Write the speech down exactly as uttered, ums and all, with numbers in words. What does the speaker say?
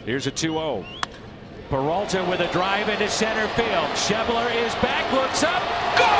Here's a two oh. Peralta with a drive into center field. Schebler is back, looks up, goal!